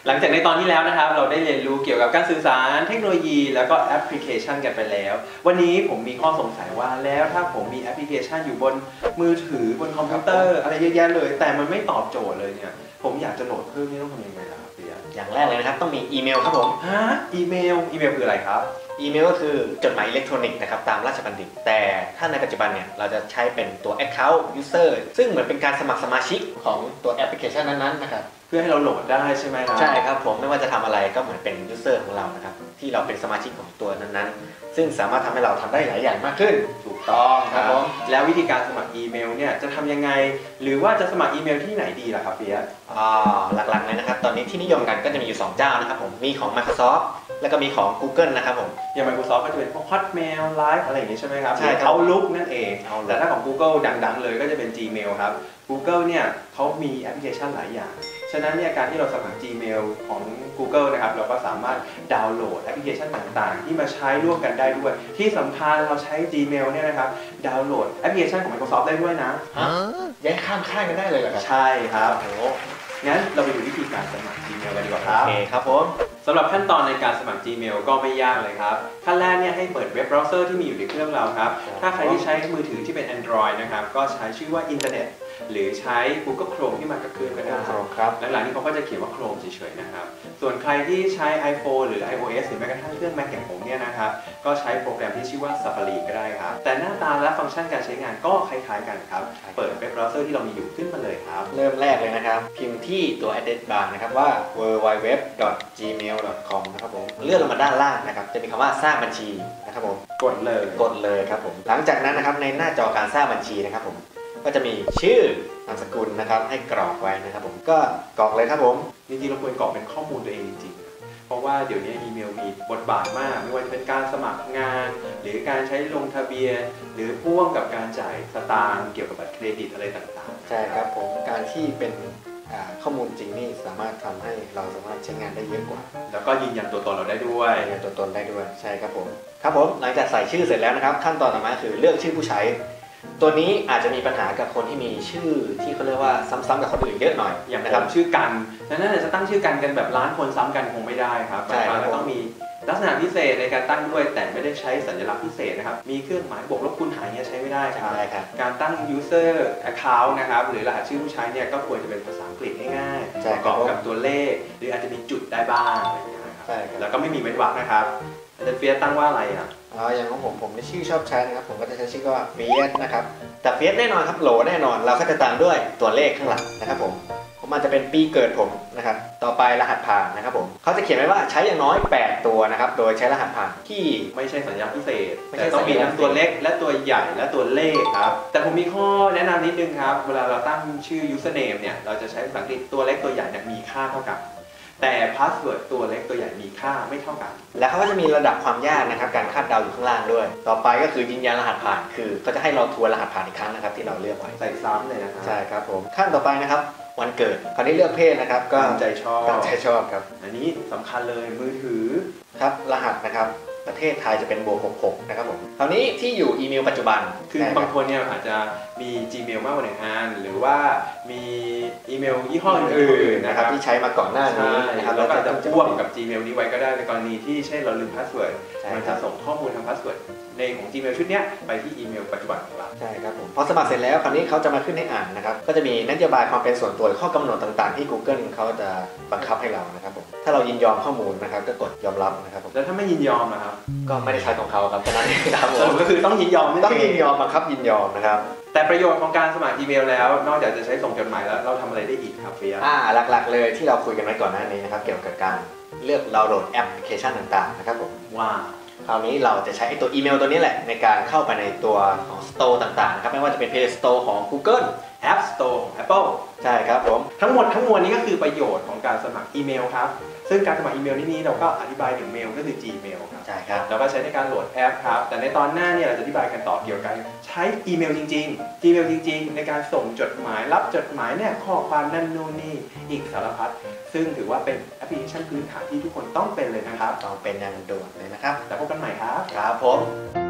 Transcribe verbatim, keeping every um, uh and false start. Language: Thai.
หลังจากในตอนที่แล้วนะครับเราได้เรียนรู้เกี่ยวกับการสื่อสารเทคโนโลยีแล้วก็แอปพลิเคชันกันไปแล้ววันนี้ผมมีข้อสงสัยว่าแล้วถ้าผมมีแอปพลิเคชันอยู่บนมือถือบนคอมพิวเตอร์อะไรเยอะแยะเลยแต่มันไม่ตอบโจทย์เลยเนี่ยผมอยากจะโหลดเพิ่มนี่ต้องทำยังไงล่ะครับเปียอย่างแรกเลยนะครับต้องมีอีเมลครับผมฮะอีเมลอีเมลคืออะไรครับอีเมลก็คือจดหมายอิเล็กทรอนิกส์นะครับตามราชบัณฑิตแต่ถ้าในปัจจุบันเนี่ยเราจะใช้เป็นตัว Account User ซึ่งเหมือนเป็นการสมัครสมาชิกของตัวแอปพลิเคชันนั้นๆนะครับเพื่อให้เราโหลดได้ใช่ไหมครับใช่ครับผมไม่ว่าจะทำอะไรก็เหมือนเป็น User ของเรานะครับที่เราเป็นสมาชิกของตัวนั้นๆซึ่งสามารถทำให้เราทำได้หลายอย่างมากขึ้นถูกต้องครับผมแล้ววิธีการสมัครอีเมลเนี่ยจะทำยังไงหรือว่าจะสมัครอีเมลที่ไหนดีล่ะครับเปียอ่าหลักๆเลยนะครับตอนนี้ที่นิยมกันก็จะมีอยู่สองเจ้านะครับผมมีของ Microsoft แล้วก็มีของ Google นะครับผมอย่าง Microsoft ก็จะเป็นพวก Hotmail Live อะไรอย่างนี้ใช่ไหมครับใช่ครับ Outlook นั่นเองแต่ถ้าของ Google ดังๆเลยก็จะเป็น Gmail ครับ Google เนี่ยเขามีแอปพลิเคชันหลายอย่างฉะนั้นเนี่ยการที่เราสมัคร Gmail ของ Google นะครับเราก็สามารถดาวน์โหลดแอปพลิเคชันต่างๆที่มาใช้ร่วมกันได้ด้วยที่สำคัญเราใช้ Gmail เนี่ยนะครับดาวน์โหลดแอปพลิเคชันของ Microsoft ได้ด้วยนะแยกข้ามค่ายกันได้เลยเหรอครับใช่ครับโอ้งั้นเราไปดูวิธีการสมัคร Gmail กันดีกว่าครับโอเคครับผมสำหรับขั้นตอนในการสมัคร Gmail ก็ไม่ยากเลยครับขั้นแรกเนี่ยให้เปิดเว็บเบราว์เซอร์ที่มีอยู่ในเครื่องเราครับถ้าใครที่ใช้มือถือที่เป็น Android นะครับก็ใช้ชื่อว่า Internet หรือใช้ Google Chrome ที่มากับเครื่องก็ได้ครับหลังๆนี้เขาก็จะเขียนว่า Chrome เฉยๆนะครับส่วนใครที่ใช้ iPhone หรือ iOS หรือแม้กระทั่งเครื่อง Mac อย่างผมเนี่ยนะครับก็ใช้โปรแกรมที่ชื่อว่า Safari ก็ได้ครับแต่หน้าตาและฟังก์ชันการใช้งานก็คล้ายๆกันครับเปิดเว็บเบราว์เซอร์ที่เรามีอยู่ขึ้นมาเลยครับเริ่มแรกเลยนะครับพิมพ์ที่ตัว address bar นะครับว่า ดับเบิลยู ดับเบิลยู ดับเบิลยู ดอท จีเมล ดอท คอม นะครับผมเลื่อนลงมาด้านล่างนะครับจะมีคำว่าสร้างบัญชีนะครับผมกดเลยกดเลยครับผมหลังจากนั้นนะครับในหน้าจอการสร้างบัญชีนะครับผมก็จะมีชื่อนามสกุลนะครับให้กรอกไว้นะครับผมก็กรอกเลยครับผมจริงๆเราควรกรอกเป็นข้อมูลตัวเองจริงๆเพราะว่าเดี๋ยวนี้อีเมลมีบทบาทมากไม่ว่าจะเป็นการสมัครงานหรือการใช้ลงทะเบียนหรือพ่วงกับการจ่ายสตางค์เกี่ยวกับบัตรเครดิตอะไรต่างๆใช่ครับผมการที่เป็นข้อมูลจริงนี่สามารถทำให้เราสามารถใช้งานได้เยอะกว่าแล้วก็ยืนยันตัวตนเราได้ด้วยยืนยันตัวตนได้ด้วยใช่ครับผมครับผมหลังจากใส่ชื่อเสร็จแล้วนะครับขั้นตอนต่อมาคือเลือกชื่อผู้ใช้ตัวนี้อาจจะมีปัญหากับคนที่มีชื่อที่เขาเรียกว่าซ้ำๆกับคนอื่นเยอะหน่อยอย่างนะครับชื่อกันดังนั้นจะตั้งชื่อกันกันแบบล้านคนซ้ำกันคงไม่ได้ครับใช่ครับต้องมีลักษณะพิเศษในการตั้งด้วยแต่ไม่ได้ใช้สัญลักษณ์พิเศษนะครับมีเครื่องหมายบวกลบคูณหารเนี่ยใช้ไม่ได้ครับการตั้ง user account นะครับหรือรหัสชื่อผู้ใช้เนี่ยก็ควรจะเป็นภาษาอังกฤษง่ายๆประกอบกับตัวเลขหรืออาจจะมีจุดได้บ้างอะไรอย่างเงี้ยครับแล้วก็ไม่มีเว้นวรรคนะครับอาจารย์เฟียสตั้งว่าอะไรอ่ะอ๋ออย่างของผมผมในชื่อชอบใช้นะครับผมก็จะใช้ชื่อว่าเฟียสนะครับแต่เฟียสแน่นอนครับโหลแน่นอนเราก็จะตามด้วยตัวเลขข้างหลังนะครับผมผมอาจจะเป็นปีเกิดผมนะครับต่อไปรหัสผ่านนะครับผมเขาจะเขียนไว้ว่าใช้อย่างน้อยแปดตัวนะครับโดยใช้รหัสผ่านที่ไม่ใช่สัญลักษณ์พิเศษแต่ต้องมีทั้งตัวเล็กและตัวใหญ่และตัวเลขครับแต่ผมมีข้อแนะนำนิดนึงครับเวลาเราตั้งชื่อ username เนี่ยเราจะใช้ภาษาอังกฤษตัวเล็กตัวใหญ่เนี่ยมีค่าเท่ากันแต่พาสเวิร์ดตัวเล็กตัวใหญ่มีค่าไม่เท่ากันแล้วเขาก็จะมีระดับความยากนะครับการคาดเดาอยู่ข้างล่างด้วยต่อไปก็คือยืนยันรหัสผ่านคือเขาจะให้เราทวนรหัสผ่านอีกครั้งนะครับที่เราเลือกไว้ใส่ซ้ำเลยนะครับใช่ครับผมขั้นต่อไปนะครับวันเกิดคราวนี้เลือกเพศนะครับก็ใจชอบใจชอบครับอันนี้สำคัญเลยมือถือครับรหัสนะครับประเทศไทยจะเป็นบวกหกสิบหกนะครับผมคราวนี้ที่อยู่อีเมลปัจจุบันคือบางคนเนี่ยอาจจะมี Gmail มากกว่าหนึ่งอันหรือว่ามีอีเมลยี่ห้ออื่นๆนะครับที่ใช้มาก่อนหน้านี้นะครับแล้วก็จะพ่วงกับ Gmail นี้ไว้ก็ได้ในกรณีที่เช่นเราลืมพาสเวิร์ดมันจะส่งข้อมูลทางพาสเวิร์ดในของ Gmail ชุดนี้ไปที่อีเมลปัจจุบันของเราใช่ครับผมพอสมัครเสร็จแล้วคราวนี้เขาจะมาขึ้นให้อ่านนะครับก็จะมีนโยบายความเป็นส่วนตัวข้อกำหนดต่างๆที่ Google เขาจะบังคับให้เรานะครับผมถ้าเรายินยอมข้อมูลนะครับก็กดยอมรับนะครับผมแล้วถ้าไม่ยินยอมนะครับก็ไม่ได้ใช้ของเขาครับฉะนั้นครับผมก็คือต้องยินยอมต้องยินยอมบังคับยินยอมนะครับแต่ประโยชน์ของการสมัครอีเมลแล้วนอกจากจะใช้ส่งจดหมายแล้วเราทำอะไรได้อีกครับเฟียอ่าหลักๆเลยที่เราคุยกันไว้ก่อนหน้านี้นะครับเกี่ยวกับการเลือกดาวน์โหลดแอปพลิเคชันต่างๆนะครับผมว่าคราวนี้เราจะใช้ตัวอีเมลตัวนี้แหละในการเข้าไปในตัวของ Store ต่างๆนะครับไม่ว่าจะเป็น Play Store ของ Google App Store ของ Apple ใช่ครับผมทั้งหมดทั้งมวลนี้ก็คือประโยชน์ของการสมัครอีเมลครับซึ่งการสมัครอีเมลนี้เราก็อธิบายถึงเมลก็คือ Gmail ครับใช่ครับแล้วก็ใช้ในการโหลดแอปครับแต่ในตอนหน้าเนี่ยเราจะอธิบายกันต่อเกี่ยวกับใช้อีเมลจริงๆ Gmail จริงๆในการส่งจดหมายรับจดหมายเนี่ยข้อความนั่นนู่นนี่อีกสารพัดซึ่งถือว่าเป็นแอปพลิเคชันพื้นฐานที่ทุกคนต้องเป็นเลยนะครับต้องเป็นอย่างด่วนเลยนะครับแล้วพบกันใหม่ครับครับผม